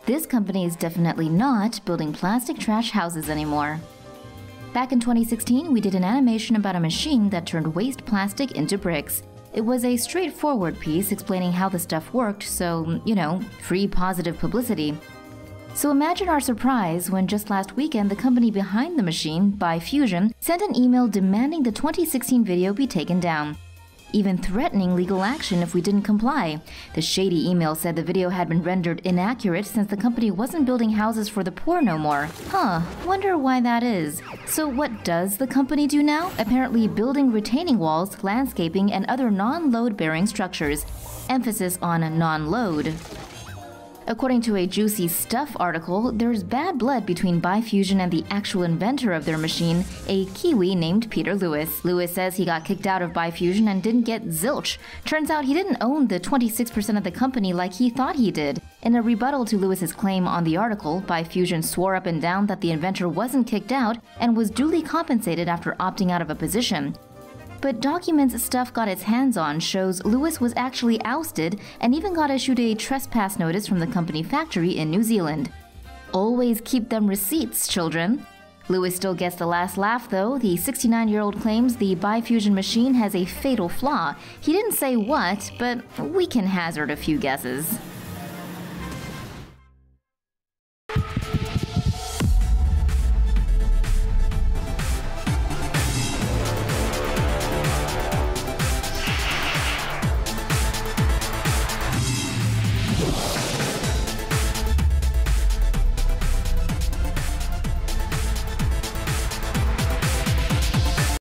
This company is definitely not building plastic trash houses anymore. Back in 2016, we did an animation about a machine that turned waste plastic into bricks. It was a straightforward piece explaining how the stuff worked, so, free positive publicity. So imagine our surprise when just last weekend the company behind the machine, Bifusion, sent an email demanding the 2016 video be taken down, even threatening legal action if we didn't comply. The shady email said the video had been rendered inaccurate since the company wasn't building houses for the poor no more. Wonder why that is. So what does the company do now? Apparently building retaining walls, landscaping, and other non-load-bearing structures. Emphasis on non-load. According to a Juicy Stuff article, there's bad blood between Bifusion and the actual inventor of their machine, a Kiwi named Peter Lewis. Lewis says he got kicked out of Bifusion and didn't get zilch. Turns out he didn't own the 26% of the company like he thought he did. In a rebuttal to Lewis's claim on the article, Bifusion swore up and down that the inventor wasn't kicked out and was duly compensated after opting out of a position. But documents Stuff got its hands on shows Lewis was actually ousted and even got issued a trespass notice from the company factory in New Zealand. Always keep them receipts, children. Lewis still gets the last laugh though. The 69-year-old claims the Bifusion machine has a fatal flaw. He didn't say what, but we can hazard a few guesses.